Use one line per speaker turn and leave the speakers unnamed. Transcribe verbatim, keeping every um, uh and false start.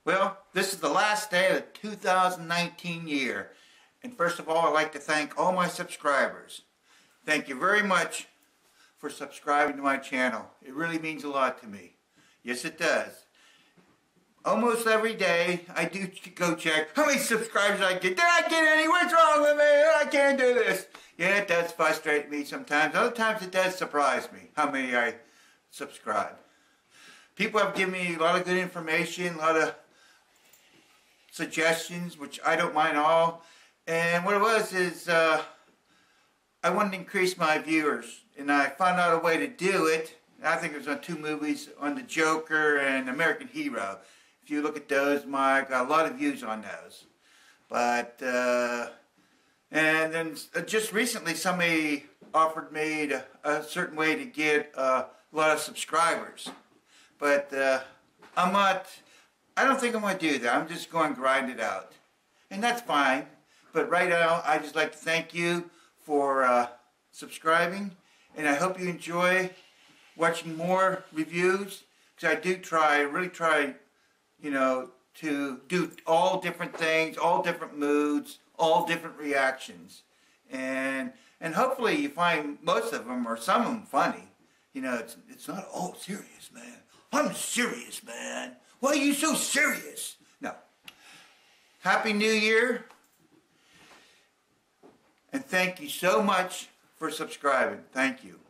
Well, this is the last day of the two thousand nineteen year. And first of all, I'd like to thank all my subscribers. Thank you very much for subscribing to my channel. It really means a lot to me. Yes, it does. Almost every day, I do go check how many subscribers I get. Did I get any? What's wrong with me? I can't do this. Yeah, it does frustrate me sometimes. Other times it does surprise me how many I subscribe. People have given me a lot of good information, a lot of suggestions, which I don't mind all. And what it was is uh, I wanted to increase my viewers, and I found out a way to do it. I think it was on two movies, on The Joker and American Hero. If you look at those, my got a lot of views on those. But uh, and then just recently, somebody offered me to, a certain way to get uh, a lot of subscribers. But uh, I'm not. I don't think I'm going to do that. I'm just going to grind it out, and that's fine. But right now, I just like to thank you for uh, subscribing, and I hope you enjoy watching more reviews, because I do try, really try, you know, to do all different things, all different moods, all different reactions, and and hopefully you find most of them or some of them funny. You know, it's it's not all serious, man. I'm serious, man. Why are you so serious? No. Happy New Year. And thank you so much for subscribing. Thank you.